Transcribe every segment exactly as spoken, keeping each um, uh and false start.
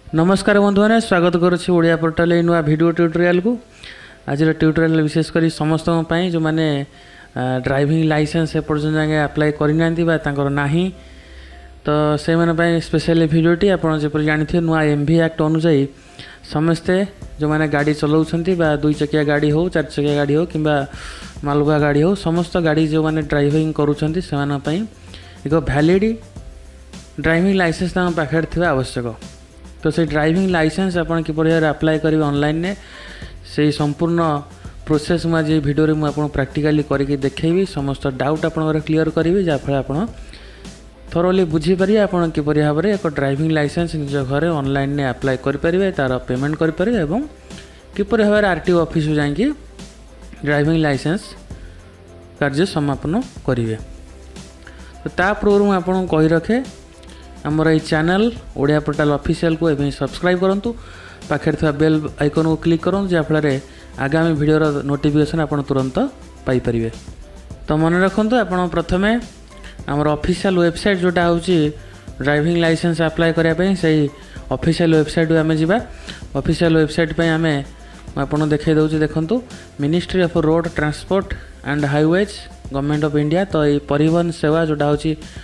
नमस्कार बंधु मैंने स्वागत करुच्ची ओडिया पोर्टाल नुआ वीडियो ट्यूटोरियल को। आज ट्यूटोरियल विशेषकर समस्त जो मैंने ड्राइविंग लाइसेंस एपर्तन जाए अप्लाई करना ना तो से मैंने स्पेशल वीडियोटी आपड़ जपर जानते नुआ एमवी एक्ट अनुजाई समस्ते जो मैंने गाड़ी चलाउछंती बा दुई चकिया गाड़ी हो चार चकिया गाड़ी हो कि मालुआ गाड़ी हो समस्त गाड़ी जो मैंने ड्राइविंग करुछंती से एक वैलिड ड्राइविंग लाइसेंस पाखे थी आवश्यक। तो से ड्राइविंग लाइसेंस आपन किपर अप्लाई करेंगे ऑनलाइन ने से संपूर्ण प्रोसेस में आज वीडियो में आपको प्रैक्टिकली करके देखेबी समस्त डाउट आपन क्लियर करी जहाँफल आप थोरली बुझीपारे आपन किपर भाव में एक ड्राइविंग लाइसेंस निज घर ऑनलाइन ने अप्लाई करेंगे तार पेमेंट करेंगे और किपर भाव में आरटीओ ऑफिस जाकि ड्राइविंग लाइसेंस कार्य समापन करेंगे। तो ता पूर्व मुझे आपको कही रखे आमर ये चैनल ओडिया पोर्टाल ऑफिशियल को एवं सब्सक्राइब करूँ पाखे थोड़ा बेल आइकन को क्लिक करूँ जहाँफल आगामी वीडियो नोटिफिकेशन आप तुरंत पाइपर। तो मन रखु आप प्रथमे आमर ऑफिशियल वेबसाइट जोटा हूँ ड्राइविंग लाइसेंस अप्लाई करने से ऑफिशियल वेबसाइट आम जा ऑफिशियल वेबसाइट पे आम आपको देखा दूसरी देखूँ ministry of road transport and highways government of India. तो ये परिवहन सेवा जोटा हूँ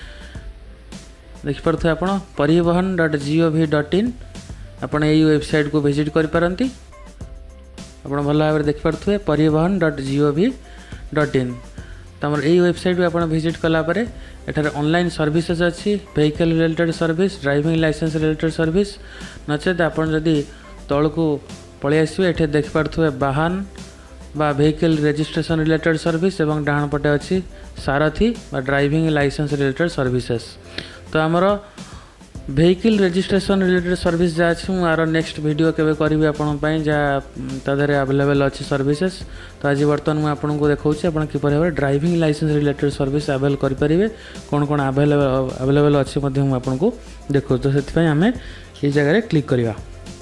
देखिपे आप परिवहन डट जी ओ भी डट इन आपड़ यही वेबसाइट को विजिट करें आप भल भाव में देखिपे परिवहन डट जी ओ भी डट इन। तो आम यही वेबसाइट को आप विजिट कलापर एठार ऑनलाइन सर्विसेज अच्छी vehicle related service driving licence related service नचेत आपड़ जदि तल को पलि आसवे ये देखिपे वाहन बा व्हीकल रजिस्ट्रेशन रिलेटेड सर्विस एवं डाण पटे अच्छी सारथी बा ड्राइविंग लाइसेंस रिलेटेड सर्विसेस। तो आमर व्हीकल रजिस्ट्रेशन रिलेटेड सर्विस जहाँ अच्छी मुझे नेक्स्ट वीडियो केवे करी आपंपाई जहाँ तादे अवेलेबल अच्छी सर्विसेस। तो आज बर्तमान मुझे आपको देखा आप किपर भाव में driving licence related service avail करेंगे कौन कौन अवेलेबल अवेलेबल अच्छी आपको देखो। तो से आम ये जगह क्लिक करवा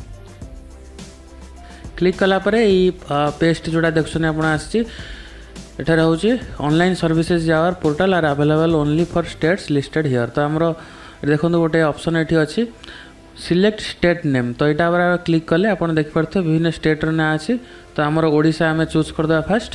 क्लिक कलापर ये पेस्ट जोड़ा देखुन आप एठार हूँ online services our portal are available only for states listed here. तो आमर देखो गोटे ऑप्शन ये अच्छी सिलेक्ट स्टेट नेम। तो यहाँ क्लिक कले आप देखिपे विभिन्न स्टेट ना अच्छी। तो आमर ओडिशा आम चूज करदे फास्ट।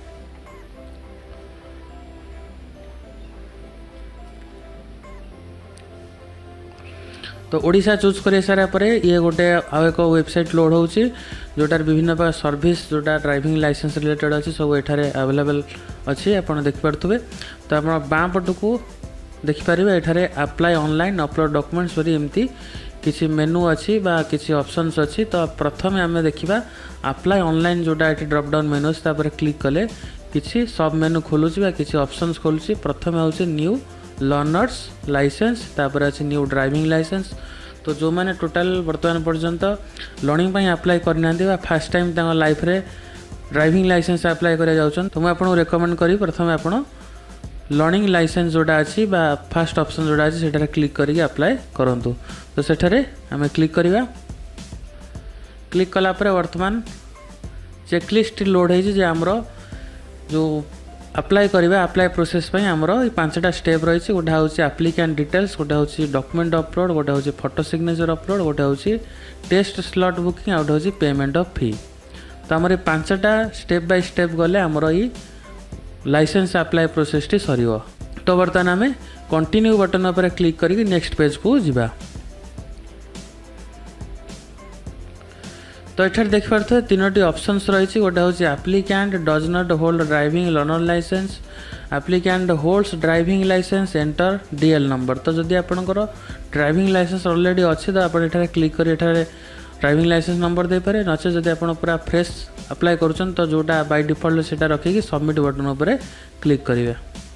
तो ओडिशा चूज कर सारा पर ये गोटे आउ एक वेबसाइट लोड हो जोटार विभिन्न सर्विस जोटा ड्राइविंग लाइसेंस रिलेटेड अच्छी सब ये अवेलेबल अच्छी आप देखिपे। तो आप बाँ पट को देखिपारे ये अप्लाई ऑनलाइन अपलोड डॉक्यूमेंट्स पर एमती किसी मेनू अच्छी बा किसी ऑप्शंस अच्छी। तो प्रथम आम देखा अप्लाई ऑनलाइन जोटा ये ड्रॉप डाउन मेनू अच्छे क्लिक कले किसी सब मेनू खोलुची बा किसी ऑप्शंस खोलुची। प्रथम हूँ न्यू लर्नर्स लाइसेंस तापर अच्छे न्यू ड्राइविंग लाइसेंस। तो जो मैंने टोटाल बर्तमान पर्यंत लर्निंग पर अप्लाई करना फास्ट टाइम लाइफ रे ड्राइविंग लाइसेंस अप्लाई कर जाऊँ तो मुझे आपको रेकमेंड करी प्रथम आप लर्निंग लाइसेंस जोटा अच्छी बा फास्ट ऑप्शन जोटा अच्छी सेटा क्लिक करके अप्लाई करूँ। तो सेठारे आम क्लिक करवा क्लिक कलापर वर्तमान चेकलिस्ट लोड हो आमर जो अप्लाई करवा अप्लाई प्रोसेस आमर पांचटा स्टेप रही गोटे हूँ एप्लिकेंट डिटेल्स गोटे हूँ डॉक्यूमेंट अपलोड गोटे हूँ फोटो सिग्नेचर अपलोड गोटे हूँ टेस्ट स्लॉट बुकिंग आउट हूँ पेमेंट ऑफ फी। तो आमर ये पांचटा स्टेप बाय स्टेप गले आमर ये लाइसेंस अप्लाई प्रोसेस टी सर। तो बर्तमान आम कंटिन्यू बटन पर क्लिक करके नेक्स्ट पेज को जीवा। तो ये देखिपे तीनो ऑप्शंस रही गोटे हूँ applicant does not hold driving learner licence applicant holds driving licence enter DL number. तो जदि आपंकर ड्राइविंग लाइसेंस ऑलरेडी अच्छी तो आप क्लिक कर ड्राइविंग लाइसेंस नंबर दे पारे नचे जदि आप पूरा फ्रेश अप्लाई करुँच तो जोटा बाय डिफॉल्ट से रखिकी सबमिट बटन पर क्लिक करेंगे।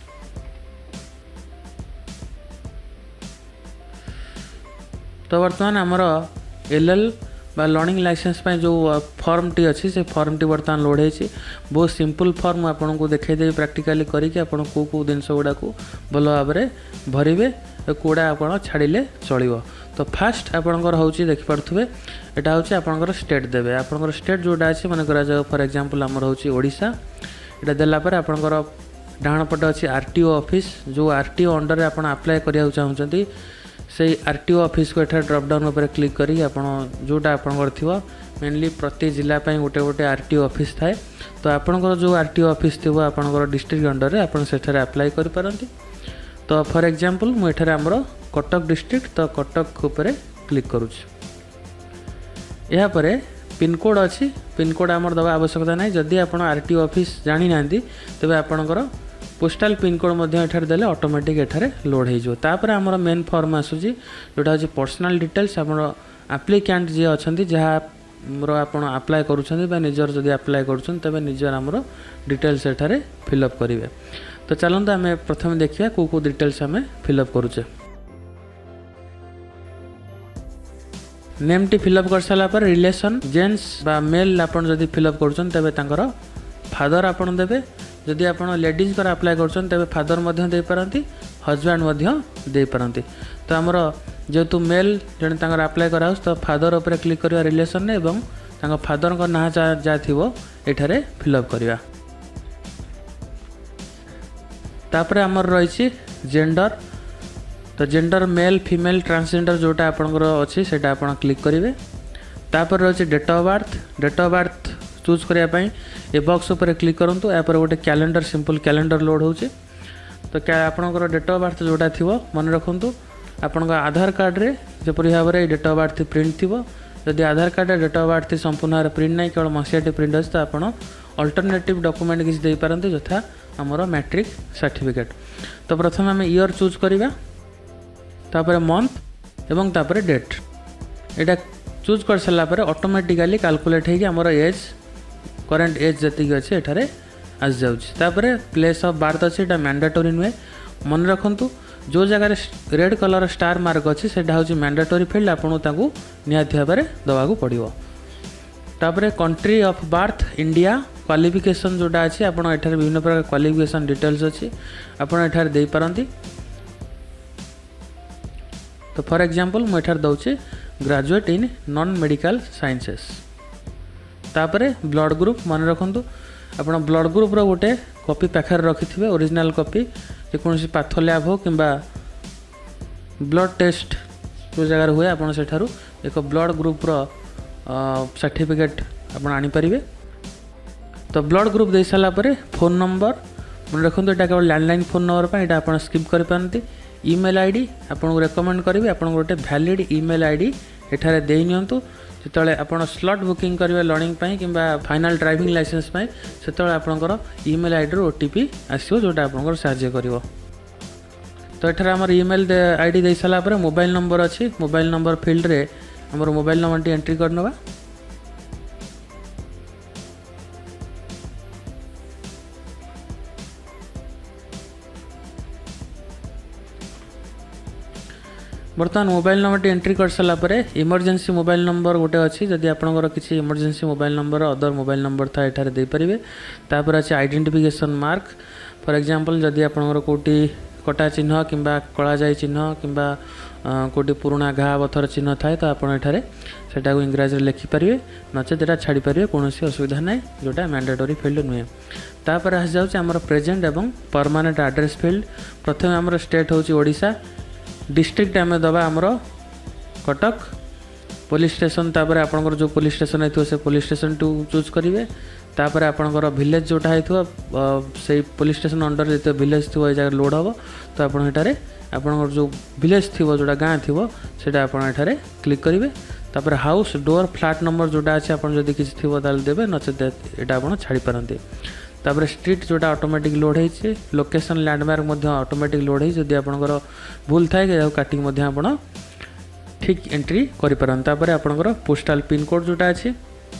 तो बर्तमान आमर एल एल बा लर्निंग लाइसेंस जो फॉर्म टी अच्छी से फॉर्म टी बर्तमान लोड होती बहुत सिंपल फॉर्म आपको देखदेवी प्रैक्टिकली करके आपड़ कौ कौ जिन गुड़ा को भल भाव में भरवे कौड़ा आप छाड़े चलो। तो फास्ट आपंकर हूँ देखिपे यहाँ हूँ आपंकर स्टेट देवे आपंकर स्टेट जोटा अच्छे मन कर फॉर एग्जांपल आमर हूँ ओडिशा यहाँ देलापर आपंकर डाण पटे अच्छी आरटीओ ऑफिस जो आरटीओ अंडर आप अप्लाई करा चाहते से आरटीओ ऑफिस को एठार ड्रॉप डाउन उपर क्लिक करी आपण जोटा आपनकर थिवो मेनली प्रति जिला पई गोटे गोटे आरटीओ ऑफिस थाए तो आपनकर जो आरटीओ ऑफिस थिवो आपनकर डिस्ट्रिक्ट अंडर रे आपण सेठारे अप्लाई करि परंती। तो फॉर एग्जांपल मु एठारे हमरो कटक डिस्ट्रिक्ट तो कटक ऊपर क्लिक करूछ। या परे पिन कोड अच्छी पिन कोड आमर दवा आवश्यकता नहीं जदि आपण आरटीओ ऑफिस जानी नांदी तबे आपनकर पोस्टल पिन कोड मध्य एठारे देले ऑटोमेटिक एठारे लोड हे जो। तापर हमर मेन फॉर्म आसुची जोटा अछि पर्सनल डिटेल्स हमर एप्लिकेंट जे अछंती जहा मोर आपण अप्लाई करूछंती बा निजर जदि अप्लाई करूछन तबे निजर हमर डिटेल्स एठारे फिल अप करिवे। तो चलंतु आमे प्रथम देखिया को को डिटेल्स हमें फिल अप करूचे। नेम टी फिल अप कर साला पर रिलेशन जेंट्स बा मेल आपण जदि फिल अप करूछन तबे तांकर फादर आपण देबे जदि आपण लेडीज पर अप्लाई करूछन तबे फादर मध्य दे परंती हस्बैंड मध्य दे परंती। तो हमर जेतु मेल जने तांकर अप्लाई कराउस तो फादर ऊपर क्लिक करिया रिलेशन ने एवं तांकर फादर को ना जा जा थिवो एठारे फिल अप करिया। तापर हमर रहिछि जेंडर तो जेंडर मेल फीमेल ट्रांसजेंडर जोटा आपनकर अछि सेटा आपण क्लिक करिवे। तापर रहिछि date of birth date of birth choose करिया पई ए बॉक्स ऊपर क्लिक करंतु या पर गोटे कैलेंडर सिंपल कैलेंडर लोड होउछि। तो क्या आपनकर डेट ऑफ बर्थ जोटा थिवो मन रखंतु आपनका आधार कार्ड रे जेपरि भाबरे डेट ऑफ बर्थ प्रिंट थिवो जदि Aadhaar card date of birth संपूर्ण प्रिंट नहीं केवल मसियाटी प्रिंट अछि तो आपण अल्टरनेटिव डॉक्यूमेंट किछ दे पारंते जथा हमरो मैट्रिक सर्टिफिकेट। तो प्रथम हम ईयर चूज करिवा तापर मंथ एवं तापर डेट एटा चूज कर सला पर ऑटोमेटिकली कैलकुलेट हे कि हमरो एज करंट एज जति अछि एठारे आस जाउछि। तापर प्लेस ऑफ बर्थ अछि एटा मैंडेटरी नुए मन रखंतु जो जगह रेड कलर स्टार मार्क अच्छी से मैंडेटरी फील्ड आपको ताकू निहाती भाव में दवाक पड़ो। तापर country of birth India qualification जोटा अच्छी आप विभिन्न प्रकार क्वालिफिकेशन डिटेल्स अच्छी आपड़ दे पारंती। तो फॉर एग्जांपल मुझे दौचे graduate in non medical sciences. तापर ब्लड ग्रुप मन रखु आप ब्लड ग्रुप रो गोटे कॉपी पाखे रखि थे ओरिजिनल कॉपी जेकोसी पाथ लैब हो कि ब्लड टेस्ट जो जगार हुए आपड़ से एक ब्लड ग्रुप रो सर्टिफिकेट आप आनीपारे। तो ब्लड ग्रुप दे सारा पर फोन नंबर मन रखु यहाँ केवल लैंडलाइन फोन नंबर पर यहाँ आप स्किप कर पारती। ईमेल आईडी आपको रेकमेंड करी आप गोटे वैलिड ईमेल आईडी एठारे दे नियंतु जिते आप स्लॉट बुकिंग करेंगे लर्निंग कि फाइनल ड्राइविंग लाइसेंस से आपंकर ईमेल आईडी ओटीपी आसो जोटा आप साहाଯ୍य कर। तो ये आम ईमेल आईडी दे सारा मोबाइल नंबर अच्छी मोबाइल नंबर फील्ड रे आम मोबाइल नंबर टी एंट्री करनवा। बर्तमान मोबाइल नंबर टी एंट्री कर सारा पर इमरजेंसी मोबाइल नंबर गोटे अच्छी जदि आपंकर किसी emergency mobile number other mobile number था एठार दे पारिबे। तापर अच्छे आइडेंटिफिकेशन मार्क फॉर एग्जांपल जदि आपंकर कोटी कटा चिन्ह किंबा कला जाई चिन्ह किंबा कोटी पुराना घा पथर चिन्ह थाए तो आपड़ एठारे सेटा को इंग्राजी में लिखिपारे नचेत एटा छाड़ी पारे कौन असुविधा ना जोटा मैंडेटरी फील्ड नुहे। तापर आस जाउछि हमर प्रेजेंट एवं परमानेंट एड्रेस फील्ड। प्रथम हमर स्टेट होछि ओडिशा डिस्ट्रिक्ट आम दबा आमर कटक पुलिस स्टेशन तापर आपनकर जो पुलिस स्टेशन है से पुलिस स्टेशन टू चूज करेंगे। तापर आपनकर विलेज जोटा है से पुलिस स्टेशन अंडर जो विलेज थो ये जगह लोड हम तो आपठारे आपनकर जो विलेज थी जोटा गाँ थी सेटा आपठारे क्लिक करेंगे। तापर हाउस डोर फ्लैट नंबर जोटा अच्छे आप किसी थी देवे नचेत यहाँ आप छाड़ी पारती। तापर स्ट्रीट जोटा ऑटोमेटिक लोड होइछे लोकेशन लैंडमार्क मध्य ऑटोमेटिक लोड होई जदि आपनकर भूल थाए कि काटिक मध्य आपण ठीक एंट्री करि परन। तापर आपनकर पोस्टल पिन कोड जोटा अछि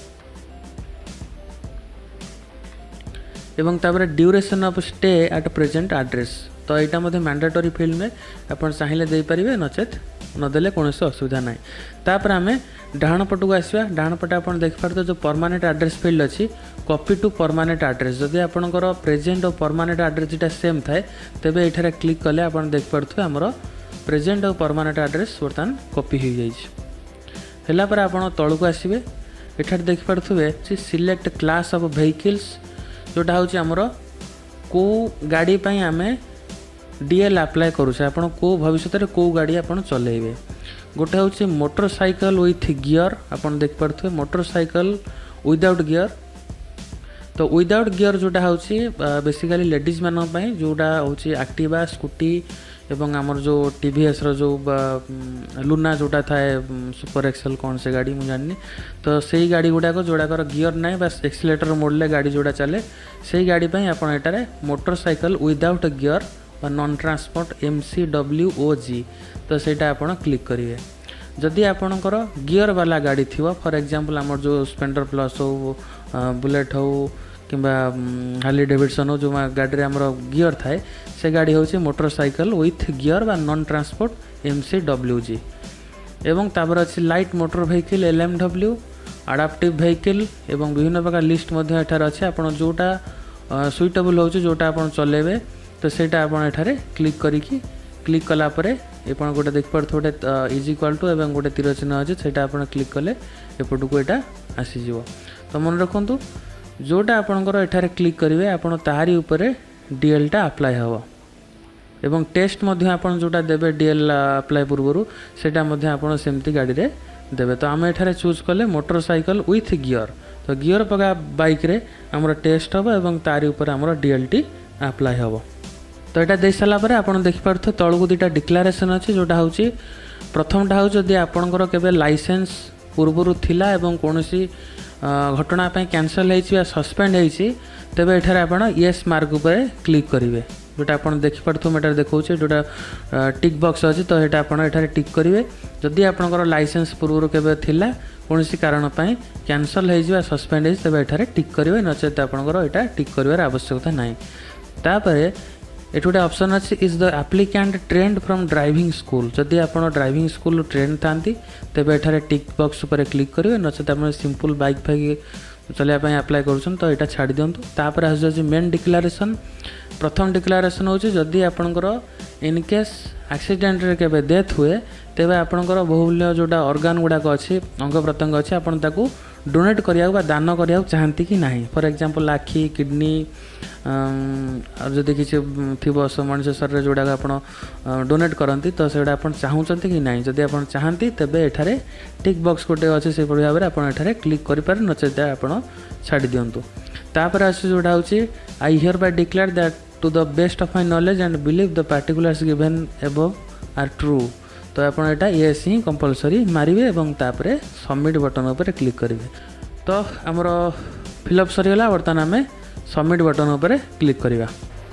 एवं तापर duration of stay at present address तो यहाँ मध्य मैंडेटरी फील्ड में आप चाहिए दे पारिबे नचेत नदेले कौन असुविधा ना। तापर आम डाण पट को आसवा डाण पटे आप देखिपारे जो परमानेंट एड्रेस फील्ड अच्छी कॉपी टू परमानेंट एड्रेस जदि आपंकर प्रेजेंट और परमानेंट एड्रेस जोटा सेम थाए तेबे एठारे क्लिक कले आप देखिपारे आमर प्रेजेंट और परमानेंट एड्रेस बर्तमान कॉपी हो जाइला पर आप तल को आसवे एठारे देखिपारे सिलेक्ट क्लास ऑफ व्हीकल्स जोटा हूँ आमर को गाड़ी आम डीएल अप्लाई करूछे आपण को भविष्य रे को गाड़ी आपण चलेबे। गोटे हूँ मोटरसाइकल विथ गियर आपण देख पारे मोटरसाइकल विदाउट गियर। तो विदाउट गियर जोटा हूँ बेसिकली लेडीज मान जोटा हूँ एक्टिवा स्कूटी एवं आमर जो टीवीएस रो जो लुना जोटा थाए सुपर एक्सेल कौन से गाड़ी मुझे जानी। तो सही गाड़ी गुड़ाक जोड़ाकर गियर ना बस एक्सीलेटर मोड़ले गाड़ी जोड़ा चले से गाड़ी आप एटारे motorcycle without gear non transport M C W O G तो सेटा आपण क्लिक करेंगे। जदि आपणकर गियर वाला गाड़ी थी फॉर एग्जांपल आमर जो स्प्लेंडर प्लस हो बुलेट हो कि हार्ली डेविडसन हो जो गाड़ी रे आमर गियर थाए से गाड़ी हूँ मोटरसाइकल विथ गियर बा non transport M C W G. एवं तापर अच्छी light motor vehicle L M W adaptive vehicle एवं विभिन्न प्रकार लिस्ट एठार अच्छे आप जोटा सुइटेबल हो जोटा आप चलेबे तो सेटा आप एठारे क्लिक करिकी क्लिक कला परे एपण गोटे देख पार गोटे इज इक्वाल टू एवं गोटे तीर चिन्ह अच्छे सेटा आप क्लिक कले एपट को यहाँ आसीज। तो मन रखु जोटा आपणकर एठारे क्लिक करेंगे आपड़ तारी उपरे डीएलटा अप्लाई हम एवं टेस्ट आपन जोटा देबे डीएल अप्लाई पूर्व सेटा आपन सेमती गाड़ी रे देबे। तो आम एठारे चूज कले मोटरसाइकल विथ गियर तो गियर पका बाइक रे हमर टेस्ट हम एवं तारी ऊपर हमर डीएलटी अप्लाई हम। तो यहाँ दे सारा पर आपन देख पारथो तळकु दुटा डिक्लेरेशन अच्छे जोटा हूँ प्रथमटा हूँ जदि आपणकर केबे लाइसेंस पूर्व थिला एवं कोनोसी घटना कैंसल हो सस्पेंड होती तेबे एठारे आपण येस मार्क उपर क्लिक करेंगे जोटा आप देखिपे मैं देखा जोटा टिक बॉक्स अच्छी तो यहाँ आप टिक करेंगे। जदि आपंकर लाइसेंस पूर्व केबे थिला कौन कारण कैंसल हो सस्पेंड हो तेबे एठारे टिक करेंगे नचेत आपंकर यहाँ टिक कर आवश्यकता ना। तापर ये गोटे ऑप्शन अच्छी is the applicant trained from driving school जदि आप ड्राइविंग स्कूल ट्रेंड था तेबे एठारे टिक बॉक्स उपर क्लिक करेंगे नचेत आप सिंपल बाइक फाइक चलने अप्लाई करुँच तो यहाँ छाड़ दिंतु। तापर आसुच्छी मेन डिक्लेरेशन प्रथम डिक्लेरेशन हूँ जदि आपंकर इनकेस एक्सीडेंट रे केबे डेथ हुए तेबे आपंकर बहुमूल्य जोटा ऑर्गन गुड़ाक अच्छी अंग प्रत्यंग अच्छी आपन ताकू डोनेट करिया दान करिया चाहती कि नहीं फॉर एग्जांपल आखि किडनी जदि किसी थी मनुष्य शरीर जोड़ा आप डोनेट करती तो से चाहूँगी कि नहीं जदि आप चाहती तेबे एठारे टिक बॉक्स गोटे अच्छे से भाव में आप क्लिक करें नचेत आप छाड़ दिंतु। तापर आस जोटा हूँ I hereby declare that to the best of my knowledge and belief the particulars given above are true तो आप येस ही कंपलसरी मारे और तापर सबमिट बटन उपर क्लिक करेंगे। तो आमर फिलअप सरीगला बर्तमान आम सबमिट बटन उपर क्लिक करवा।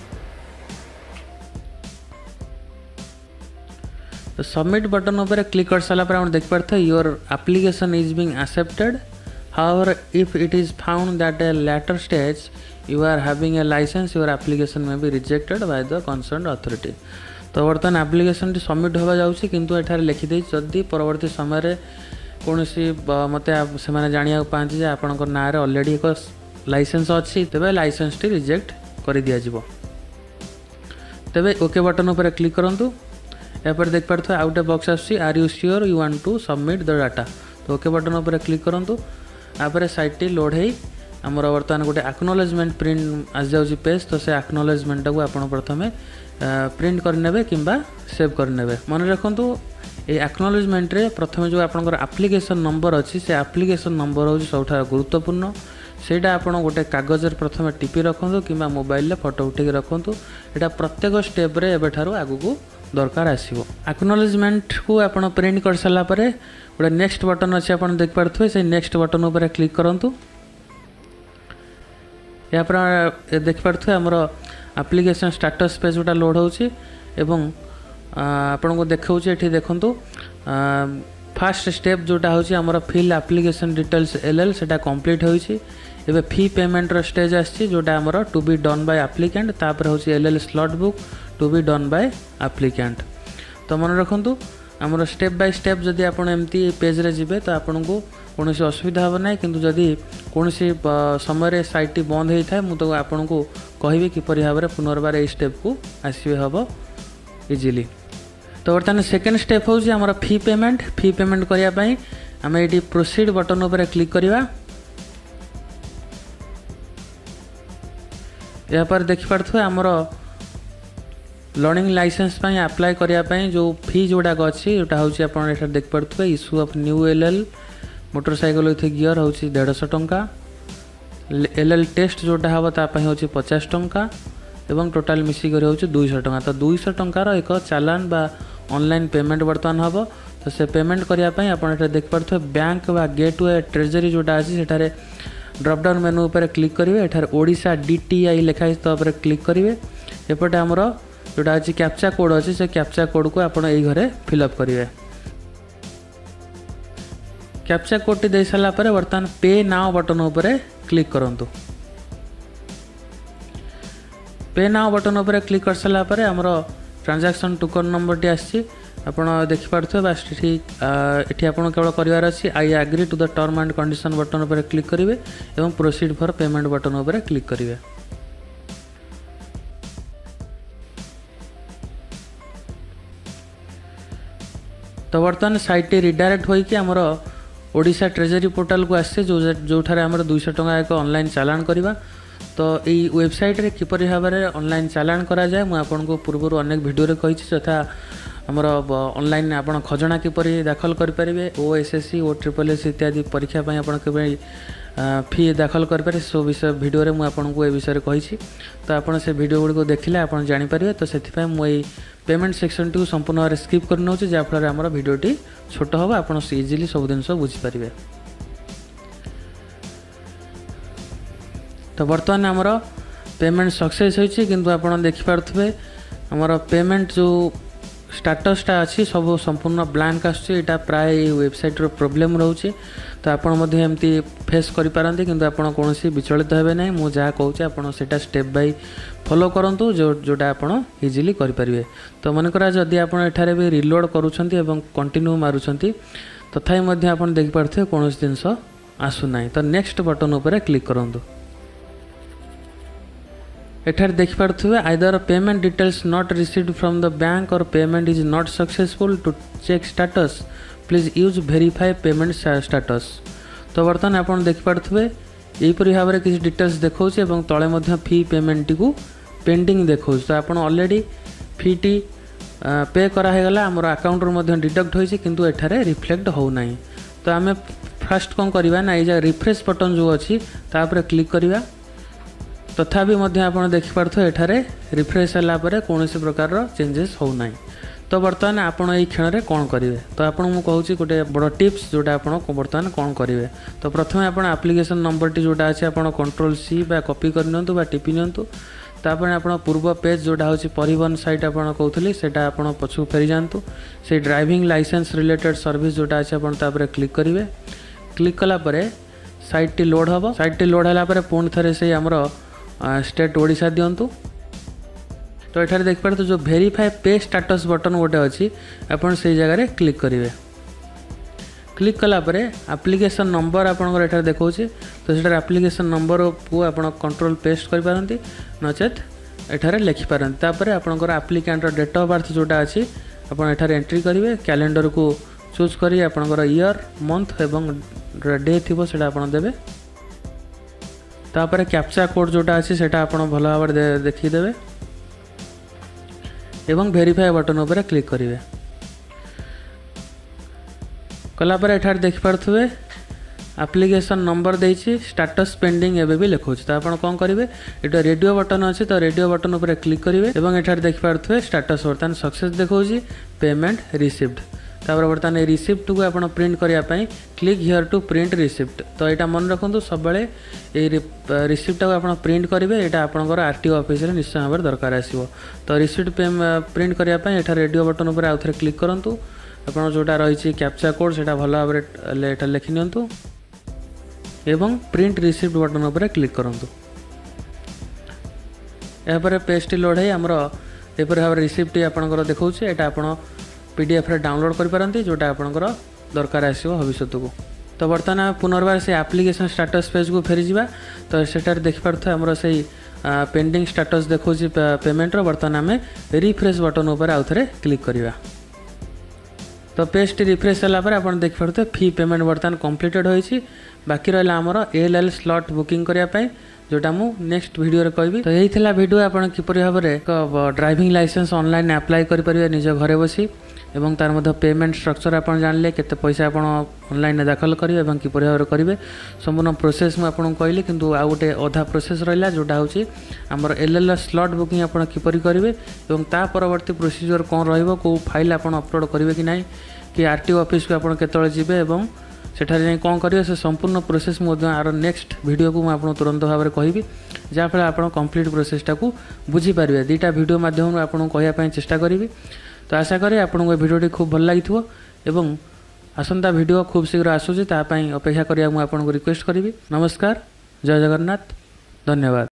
तो सबमिट बटन उपर क्लिक कर सारा पर देख पारे your application is being accepted however if it is found that a later stage you are having a licence your application may be rejected by the concern authority. तो बर्तमान application T submit होगा जाउछि किंतु एठारे लिखिदे जदि परवर्ती समय कौन सी मत से जाना पाते आपंकर ना ऑलरेडी एक लाइसेंस अच्छी तेबे लाइसेंस टी रिजेक्ट कर दिया जिवो। तेबे ओके बटन उपर क्लिक करंतु यापर देख पारे आउ गोटे बॉक्स आसी are you sure you want to submit the data तो ओके बटन उपर क्लिक करंतु यापर साइट टी लोड है आमर बर्तमान गोटे एक्नॉलेजमेंट प्रिंट आस जाउछि पेज तो से एक्नॉलेजमेंट को आपण प्रथमे प्रिंट करने किंबा सेव करने। मन रखु ये एक्नॉलेजमेंट रे प्रथमे जो आपंकर एप्लिकेशन नंबर अच्छी से एप्लिकेशन नंबर हूँ सब गुरुत्वपूर्ण सेटा आप गोटे कागज प्रथमे टिपी रखु कि मोबाइल फोटो उठे रखु यहाँ प्रत्येक स्टेप रे एबेठारु आगु दरकार आसीबो। एक्नॉलेजमेंट को आप प्रिंट कर सारा पर गोटे नेक्स्ट बटन अच्छे आप देख पारे से नेक्स्ट बटन उपर क्लिक करूँ यहाँ पर देख पारे आमर एप्लिकेशन स्टेटस पेज गोटा लोड होची एवं आपन को देखा ये देखु फास्ट स्टेप जोटा हूँ आमर fill application details L L सेटा कंप्लीट होइछि। एबे फी पेमेंट रो स्टेज आछि जोटा आमर to be done by applicant तापर हूँ L L slot book to be done by applicant. तो मन रखु आमर स्टेप बाय स्टेप जदि आपन एमती पेज रे जिबे तो आपन को कौन असुविधा हे ना किंतु जदि कौन समय साइट बंद होता है मुझे आपन को कहि किपरि भाव में पुनर्बार ये स्टेप को आसवे हम इजिली। तो बर्तमान सेकेंड स्टेप हूँ आमर फी पेमेंट फी पेमेंट करने आम ये प्रोसीड बटन उपर क्लिक करवा। यहाँ पर देखिपारे आमर लर्निंग लाइसेंस पाई अप्लाई करिया पाई जो फी जोड़ाक अच्छी जोटा हूँ आपड़ एठार देख पारे issue of new L L motorcycle with gear हूँ देढ़श टंका एल एल टेस्ट जोटा हम तापाई हूँ पचास टंका एवं टोटाल मिसिक हूँ दुईश टंका तो दुईश टंकार एक चालान बा ऑनलाइन पेमेंट बर्तमान हम तो से पेमेंट करने आप देख पारे बैंक बा गेटवे ट्रेजरी जोटा अच्छी सेठारे ड्रॉप डाउन मेनू उपर क्लिक करेंगे एठार ओडिशा डीटीआई लिखाई तो क्लिक करेंगे एपटे आमर जोटा अच्छी कैप्चा कोड अच्छी से कैप्चा कोड को आप घरे फिलअप करेंगे कैप्चा कोड टी दे सारा पर बर्तमान पे नाउ बटन उपर क्लिक करंतु पे नाउ बटन उपर क्लिक कर सारा पर आमर ट्रांजैक्शन टोकन नंबर टी आसी आप देखिपे बास ये आप केवल करार अच्छी I agree to the term and condition button उपर क्लिक करेंगे और प्रोसीड फॉर पेमेंट बटन उपर क्लिक करेंगे तो बर्तमान साइट रिडायरेक्ट होइकि हमर ओडिशा ट्रेजरी पोर्टल को आसे जो जो आमर दुईश टंका एक ऑनलाइन चालान करवा तो यही वेबसाइट रे किपरि भाव में ऑनलाइन चालान करा जाए मुझे आपको पूर्व अनेक भिडियो कही यथा आमर ऑनलाइन आप खजना किपरि दाखल करेंगे O S S C O triple S इत्यादि परीक्षा आप फी दाखल करेंगे सो विषय भिडियो मुझे आपको ये विषय कही तो आप से भिडियो गुड़ी देखिले आप जानीपारे तो से मुझे पेमेंट सेक्शन टी संपूर्ण भाव स्किप कर नौ जहाँफल आम भिडियोटी छोट हम आप इजिली सब जिन बुझीपारे तो बर्तमान आमर पेमेंट सक्सेस होती किंतु आप देखिपे आमर पेमेंट जो स्टाटसटा अच्छी सब संपूर्ण ब्लैंक आसटा प्राय वेबसाइट प्रोब्लेम रोचे तो आपमती फेस करें कि आपड़ कौन विचलित हे ना मुझे जहाँ कहूँ आपटा स्टेप बाय फॉलो करूँ जो जोटा आप इजिली करेंगे तो मनकर जदि आप भी रिलोड करुँच कंटिन्यू मारुंट तथापि तो आप देखिपे कौन जिनस आसूना तो नेक्स्ट बटन उपर क्लिक करूँ एठार देखिपे either payment details not received from the bank or payment is not successful to check status please use verify payment status तो बर्तमान आप देखिपे यहीपरि भाव में किसी डिटेल्स देखा तले फी पेमेंट को पेंडिंग देखा तो आप ऑलरेडी फी टी पे करागला आम अकाउंट डिडक्ट होती किंतु एठारे रिफ्लेक्ट होना तो आम फास्ट कौन करवा ना ये रिफ्रेश बटन जो अच्छी तापर क्लिक करवा तथापि आप देखिपे एठारे रिफ्रेश है कौन प्रकार चेंजेस होना तो बर्तमान आपण यही क्षण में कौन करेंगे तो आपको मुझे कहूँ गोटे बड़ टिप्स जोटा आप बर्तमान कौन करेंगे तो प्रथम आप एप्लिकेशन नंबर टी जोटा अच्छे आप कंट्रोल सी बा कॉपी करनी बा टिपि नियंतु तापर आप पूर्व पेज जोटा हूँ परिवहन साइट आप कहते सेटा आप पछू फेरी जातु से ड्राइविंग लाइसेंस रिलेटेड सर्विस जोटा अच्छे आप क्लिक करेंगे क्लिक कलापर साइट टी लोड हम साइट टी लोड है पुणी थे से आमर स्टेट ओडिशा दिंतु तो ये देखिए तो जो वेरीफाई पे स्टेटस बटन गोटे अच्छी आप जगह क्लिक करेंगे क्लिक कलापर एप्लिकेशन नंबर आपंकर देखा तो से एप्लिकेशन नंबर को आप कंट्रोल पेस्ट करें नचेत एठारे लिखिपारती तापर आपंकर एप्लिकेंटर डेट ऑफ बर्थ जोटा अच्छी आप एंट्री करेंगे कैलेंडर को चूज करी आपंकर ईयर मंथ एवं डे थी से देवे तापर कैप्चा कोड जोटा अच्छी से आप भल भाव देखीदेवे एवं वेरीफाई बटन उपर क्लिक करेंगे कलापर एठार देखिपे एप्लिकेशन नंबर देछि स्टेटस पेंडिंग एवं भी लिखा तो आप कौन करेंगे ये रेडियो बटन अच्छी तो रेडियो बटन उपर क्लिक करेंगे एवं एठार देखिपे स्टेटस बर्तमान सक्सेस देखा पेमेंट रिसीव्ड तापर बर्तमान ये रिसिप्ट को आप प्रिंट करने click here to print receipt तो यहाँ मन रखु सब रिसिप्ट को आप प्रिंट करेंगे यहाँ आपंकर आरटीओ ऑफिस में निश्चय भाव दरकार आसो तो रिसिप्ट प्रिंट करने यहाँ रेडियो बटन उपर आउ थे क्लिक करूँ आप जोटा रही कैप्चा कोड से भल भाव में लिखि नियंतु एवं प्रिंट रिसिप्ट बटन उपर क्लिक करूँ यापर पेज टी लोड है आमर एपर भाव रिसिप्ट आपंकर देखा यहाँ आप पीडीएफ रे डाउनलोड करें जोटा आपंकर दरकार आसो भविष्य को तो बर्तमान पुनर्बार से एप्लिकेशन स्टेटस पेज को फेरी जावा तो सेटार देखिपे आमर से पेंडिंग स्टेटस देखा पेमेंट बर्तमान आम रिफ्रेश बटन उपर आउ थे क्लिक करवा तो पेज टी रिफ्रेश होगापर आप देखिपे फी पेमेंट बर्तमान कम्प्लीटेड होती बाकी रहा आमर एल एल स्लॉट बुकिंग करने जोटा मु नेक्स्ट वीडियो रे कहबी। तो यही थिला वीडियो आपण किपरि भाबरे एक ड्राइविंग लाइसेंस ऑनलाइन अप्लाई करि परिबे निज घरे बसी एवं तार मध्य पेमेंट स्ट्रक्चर आपण जानले केते पैसा आपण ऑनलाइन दाखल करिवे एवं किपरि भाबरे करिवे संपूर्ण प्रोसेस मु आपण कहली किंतु आ गोटे अधा प्रोसेस रहला जोटा होची हमर एलएलएस स्लॉट बुकिंग आपण किपरि करिवे एवं ता परवर्ती प्रोसीजर कोन रहइबो को फाइल आपण अपलोड करिवे कि नाही कि आरटीओ ऑफिस को आपण केतळे जिवे एवं सेठारे जाई कोन करिवे से संपूर्ण प्रोसेस मु आर नेक्स्ट वीडियो को मु आपण तुरंत भाबरे कहबी जा फल आपण कंप्लीट प्रोसेस टा को बुझी पारिबे। दीटा वीडियो माध्यम रे आपण कहया पय चेष्टा करिवि। तो आशा करे आपको वीडियोटी खूब भल लगी एवं आसंता वीडियो खूब शीघ्र आसूची ता पई अपेक्षा करिया मु आपन को रिक्वेस्ट करिवि। नमस्कार, जय जगन्नाथ, धन्यवाद।